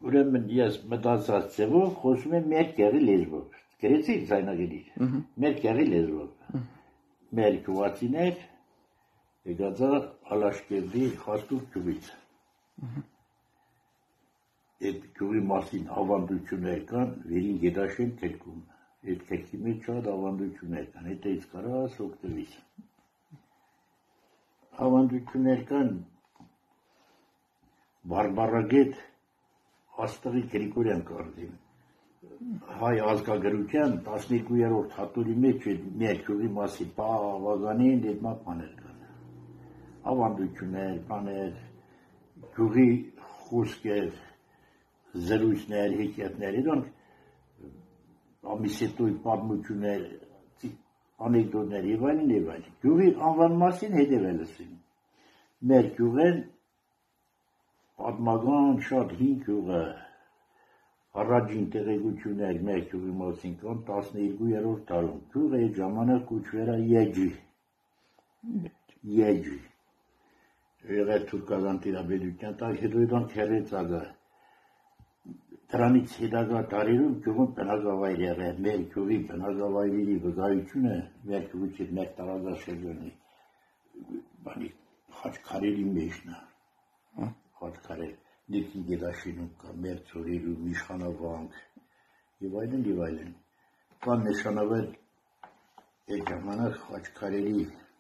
Ուրեմն ես մտածած ձևով խոսում եմ մեր կեղի լեզվով։ Գրեցի ձայնագրիր։ Մեր կեղի լեզվով։ Մեր գյուղացիներ եկած Ալաշկերտի Խաստուր գյուղից։ Այդ գյուղի մասին ավանդություններ կան, վերին Գետաշեն քերքում։ Այդ քերքի մեջ շատ ավանդություններ կան, հետից կարաս օգտվես։ Ավանդություններ կան Բարբարագետ Աստղի Գրիգորյան կարգին հայ ազգագրության 12-րդ հատորի մեջ մեր գյուղի մասին բավականին դեպք բաներ կան ավանդություններ, բաներ, գյուղի խոսքեր, զրույցներ, հեքիաթներ, իրանք ամիսետույն պատմություններ, անեկդոտներ եւ այլն եւ այլն։ Գյուղի անվան մասին հետեւել ասին։ Մեր գյուղեն պատմական շատ հին գյուղը առաջին տեղեկություններ մեր գյուղի մասին կան 12-րդ դարում։ Գյուղը այդ ժամանակ կոչվել է Եջի։ Եջի։ Եղել թուրքական տիրապետության տակ հետո իրանք հերեցած է։ Դրանից հետագա տարիներում գյուղում բնակավայր եղել, մեր գյուղի բնակավայրերի վկայությունը մեր գյուղից մեր տարածաշրջանի բանի խաչքարերի մեջն է։ Խաչքարեր Նիկի Գետաշինում կա, մեր ծորերում, Իշխանավանք եւ այլն։ Կան նշանավոր այդ ժամանակ խաչքարերի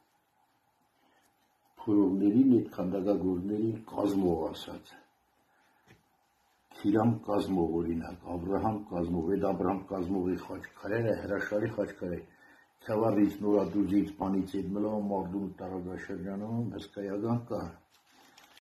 փորողներին, այդ քանդակագործներին կազմող ասած։ Քիրամ կազմող օրինակ, Աբրահամ կազմող, այդ Աբրահամ կազմողի խաչքարերը հրաշալի խաչքարեր։ Քավառից նորադուզից բանից այդ մլոն մարդու տարածաշրջանում հսկայական կա։